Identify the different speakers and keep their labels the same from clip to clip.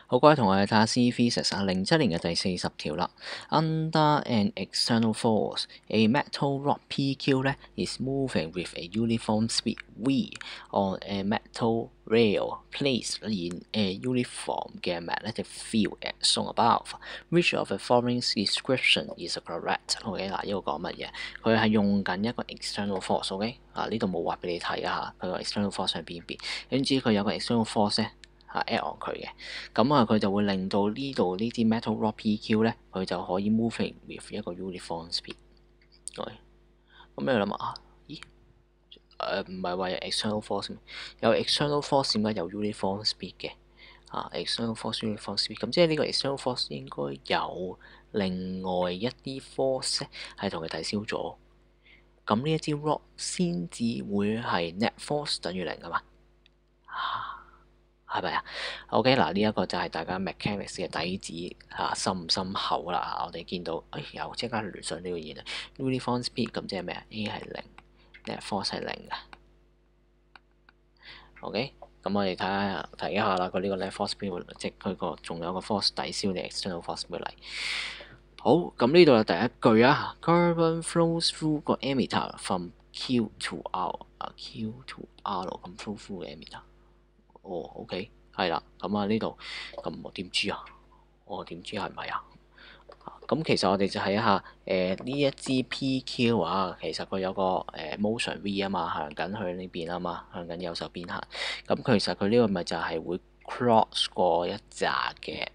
Speaker 1: 好，各位同學睇下 C Physics 啊，07年嘅第40條啦。Under an external force, a metal rod PQ 咧 is moving with a uniform speed v on a metal rail placed in a uniform 嘅 magnetic field as shown above. Which of the following description is correct? OK 嗱，呢個講乜嘢？佢係用緊一個 external force，OK 啊，呢度冇畫俾你睇啊嚇，佢個 external force 喺邊邊？點知佢有個 external force 咧？add on 佢嘅，咁佢就會令到呢度呢啲 metal rod PQ 咧，佢就可以 moving with 一個 uniform speed。咁你諗下咦？唔係話有 external force 咩？有 external force 點解有 uniform speed 嘅？external force uniform speed，咁即係呢個 external force 應該有另外一啲 force 係同佢抵消咗，咁呢一支 rod 先至會係 net force 等於0噶嘛？係咪啊？OK 嗱，呢一個就係大家 mechanics 嘅底子深唔深厚啦。我哋見到又即刻聯想呢個嘢啦。uniform speed 咁即係咩啊？A 係0 net force 係0嘅。OK， 咁我哋睇一下啦。佢呢個 net force 邊會即佢個仲有個 force 抵消你 external force 會嚟。好，咁呢度有第一句啊 ，carbon flows through 個 emitter from Q to R，Q to R 咁 flow through 嘅 emitter。OK， 係啦，咁呢度，咁我點知啊？我點知係咪啊？咁其實我哋就睇下呢一支 PQ 啊，其實佢有個motion V 啊嘛，行緊去呢邊啊嘛，向緊右手邊行。咁其實佢呢個咪就係會 cross 過一紮嘅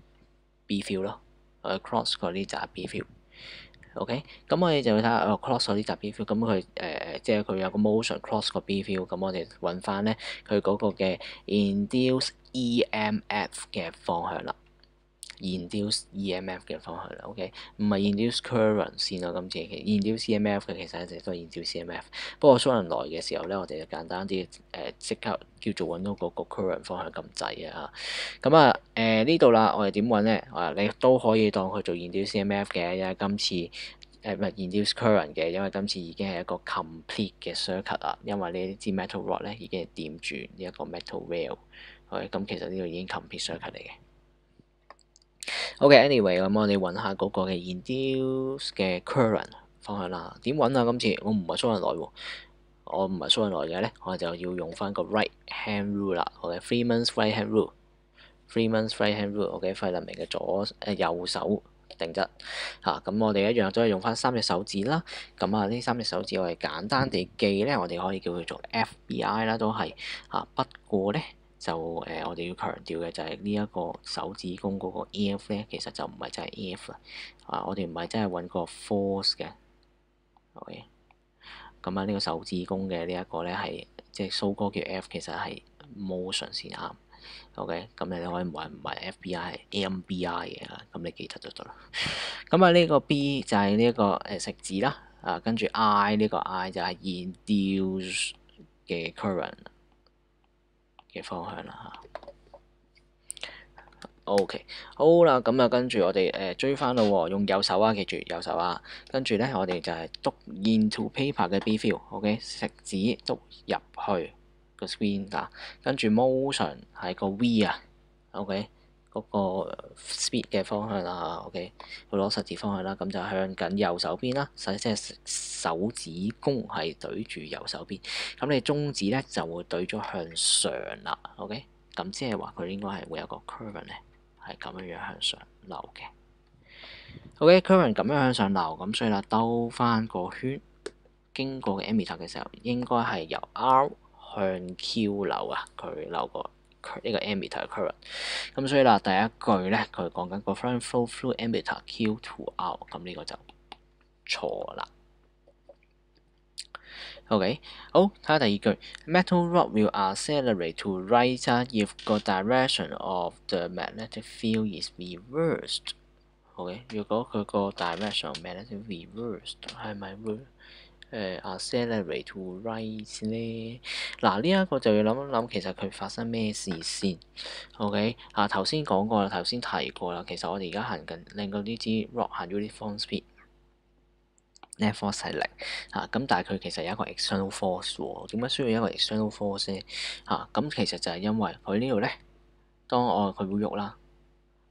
Speaker 1: B field 咯，cross 過呢紮 B field。OK， 咁我哋就會睇下cross 咗呢紮 B field，咁佢即係佢有個 motion cross 個 B field，咁我哋揾翻咧佢嗰個嘅 induce EMF 嘅方向啦。induce EMF 嘅方向啦，OK， 唔係 induce current 先啦，今次嘅 induce EMF 嘅其實一直都係 induce EMF， 不過蘇人來嘅時候咧，我哋就簡單啲即刻叫做揾到嗰個 current 方向咁滯啊，咁呢度啦，我哋點揾咧？你都可以當佢做 induce EMF 嘅，因為今次唔係 induce current 嘅，因為今次已經係一個 complete 嘅 circuit 啦，因為呢支 metal rod 咧已經係掂住呢一個 metal rail，OK， 咁其實呢度已經 complete circuit 嚟嘅。OK，anyway，咁我哋揾下嗰個嘅 induce 嘅 current 方向啦。點揾啊？今次我唔係蘇人來喎，我唔係蘇人來嘅咧，我就要用翻個 right hand rule 啦。OK，Freeman's right hand rule，Freeman's right hand rule。OK，費勒明嘅右手定則咁我哋一樣都係用翻3隻手指啦。咁呢3隻手指我哋簡單地記咧，我哋可以叫佢做 FBI 啦，都係不過咧。就我哋要強調嘅就係呢一個手指公嗰個 EF 咧，其實就唔係真係 EF 啦。我哋唔係真係揾個 force 嘅。OK， 咁呢個手指公嘅呢一個咧係即係蘇哥叫 F， 其實係 motion 先啱。OK， 咁你可以唔係 FBI 係 MBI 嘅，咁你記得就得啦。咁呢個 B 就係呢一個食指啦。跟住 I 呢個 I 就係 induce 嘅 current嘅方向啦OK， 好啦，咁跟住我哋追翻咯喎，用右手記住右手跟住咧我哋就係篤 into paper 嘅 B field，OK， 食指篤入去個 screen 跟住 motion 係個 V OK， 嗰個 speed 嘅方向啦OK， 佢攞實指方向啦，咁就向緊右手邊啦，即係手指公係對住右手邊，咁你中指咧就會對咗向上啦 OK， 咁即係話佢應該係會有個 current 咧。係咁樣向上流嘅。OK，current 咁樣向上流，咁所以啦，兜翻個圈，經過嘅 emitter 嘅時候，應該係由 R 向 Q 流佢流個呢個 emitter current。咁所以啦，第一句咧，佢講緊個 current flow through emitter Q to R， 咁呢個就錯啦。OK， 好，睇下第二句。Metal rod will accelerate to right if the direction of the magnetic field is reversed。OK， 如果佢個 direction of magnetic reversed 係咪會accelerate to right 咧？嗱，呢一個就要諗一諗，其實佢發生咩事先？OK，頭先講過啦，頭先提過啦，其實我哋而家行緊令到呢支 rod 行 uniform speed。net force 係0咁但係佢其實有一個 external force 喎，點解需要一個 external force 咧？咁其實就係因為佢呢度咧，當佢會喐啦，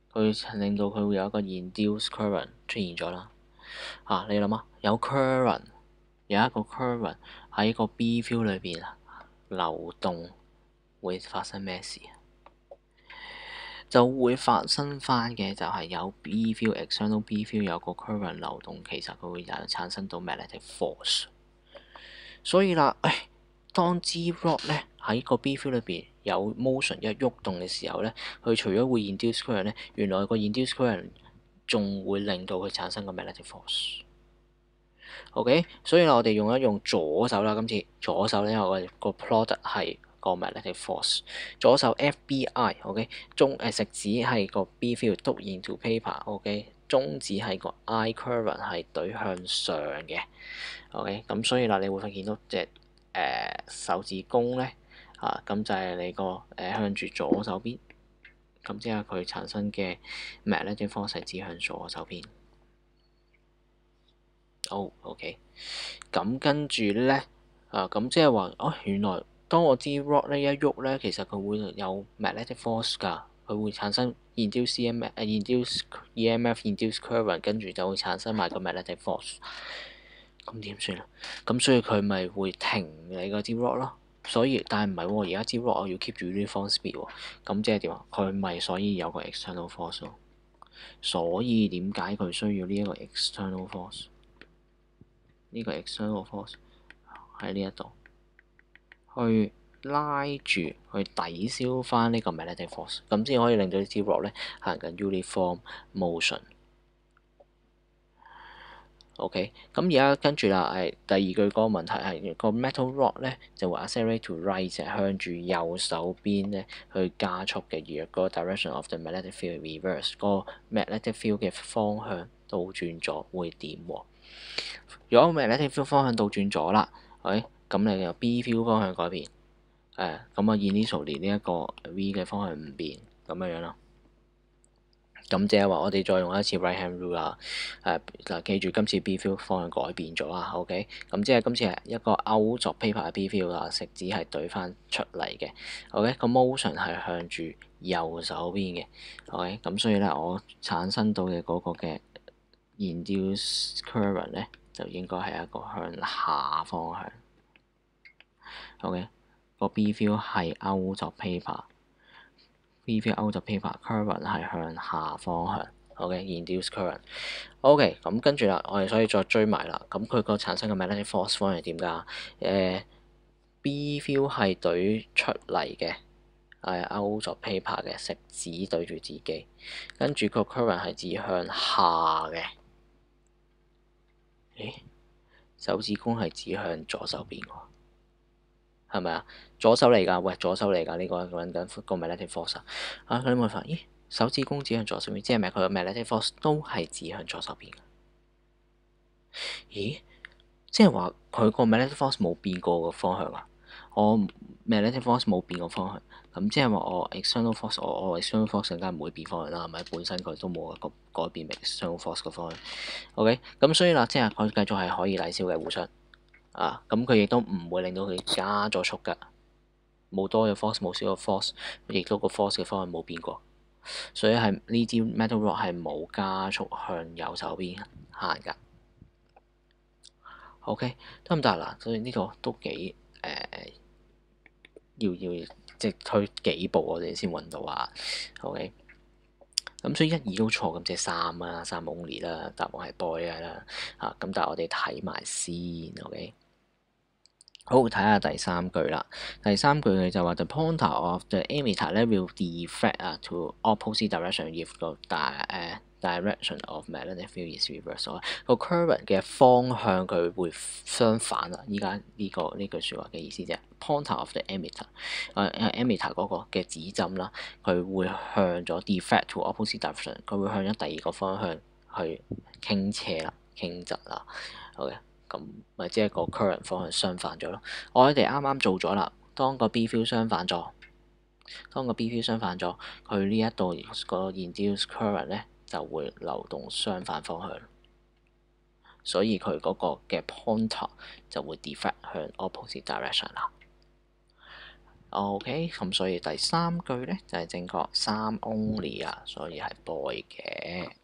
Speaker 1: 佢令到佢會有一個 induced current 出現咗啦。你諗下，有一個 current 喺個 B field 裏邊流動，會發生咩事？就會發生翻嘅就係有 B field、external B field 有個 current 流動，其實佢會產生到 magnetic force。所以啦，當支 rod 咧喺個 B field 裏邊有 motion 一喐動嘅時候咧，佢除咗會 induce current 咧，原來個 induce current 仲會令到佢產生個 magnetic force。OK， 所以我哋用左手啦，今次左手咧，我個 product 係個 magnetic force， 左手 FBI，OK， 食指係個 B field 篤 into paper，OK， 中指係個 I current 係對向上嘅，OK， 咁所以啦，你會見到隻手指公咧咁就係你個向住左手邊，咁即係佢產生嘅 magnetic force 係指向左手邊。OK， 咁跟住咧咁即係話原來當我支 rod 咧一喐咧，其實佢會有 magnetic force 㗎，佢會產生 induce EMF、induce current， 跟住就會產生埋個 magnetic force。咁點算啊？咁所以佢咪會停你個支 rod 咯。所以但係唔係喎，而家支 rod 我要 keep 住 uniform speed 喎。咁即係點啊？佢咪所以有個 external force 咯。所以點解佢需要呢一個 external force？呢個 external force 喺呢一度去拉住，去抵消翻呢個 magnetic force， 咁先可以令到支 rod 咧行緊 uniform motion。OK， 咁而家跟住啦，第二句嗰個問題係個 metal rod 咧就會 accelerate to right， 向住右手邊咧去加速嘅，而個 direction of the magnetic field reverse， 個 magnetic field 嘅方向倒轉咗會點喎？如果 magnetic field 方向倒轉咗啦，咁你由 B field 方向改變，咁initially 呢一個 V 嘅方向唔變，咁樣咯。咁即係話我哋再用一次 right hand rule 啦。記住今次 B field 方向改變咗啊。OK， 咁即係今次係一個 out of paper 嘅 B field 啦，食指係對翻出嚟嘅。OK，個 motion 係向住右手邊嘅。OK，咁所以咧我產生到嘅嗰個嘅 induced current 咧，就應該係一個向下方向。OK， 個 B field 係 out of paper。B field out of paper，current 係向下方向。OK，induce current。OK， 咁跟住啦，我哋所以再追埋啦。咁佢個產生嘅 magnetic force 方係點㗎？B field 係對出嚟嘅，係 out of paper 嘅，食指對住自己，跟住個 current 係指向下嘅。手指公係指向左手邊喎，係咪啊？左手嚟㗎，喂，左手嚟㗎，呢個揾緊個 magnetic force 佢有冇發現？手指公指向左手邊，即係咪佢個 magnetic force 都係指向左手邊？咦？即係話佢個 magnetic force 冇變過個方向啊？我 magnetic force 冇變過方向，咁即係話我 external force， 我 external force 更加唔會變方向啦，係咪？本身佢都冇一個改變 external force 個方向。OK，咁所以啦，即係佢繼續係可以抵消嘅互相。咁佢亦都唔會令到佢加咗速㗎，冇多嘅 force， 冇少嘅 force， 亦都個 force 嘅方向冇變過，所以係呢支 metal rod 係冇加速向右手邊行㗎。OK， 得唔得嗱？所以呢個都幾要即係推幾步我哋先揾到啊。OK，咁所以一二都錯，咁即係三啊，三 only 啦，答案係 boy 啦。咁但係我哋睇埋先。OK。好，睇下第三句啦。第三句佢就話 the pointer of the emitter 咧 will deflect to opposite direction if the direction of magnetic field is reversed。個 current 嘅方向佢會相反啊！依家呢句説話嘅意思啫。pointer of the emitter 嗰個嘅指針啦，佢會向咗 deflect to opposite direction， 佢會向咗第二個方向去傾斜啦、傾側啦。OK。咁咪即係個 current 方向相反咗咯。我哋啱啱做咗啦。當個 B field 相反咗，佢呢一度個 induced current 咧就會流動相反方向，所以佢嗰個嘅 pointer 就會 deflect 向 opposite direction 啦。 OK，咁所以第三句咧就係正確，3 only 啊，所以係 boy 嘅。